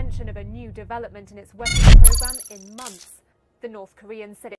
mention of a new development in its weapons program in months. The North Koreans said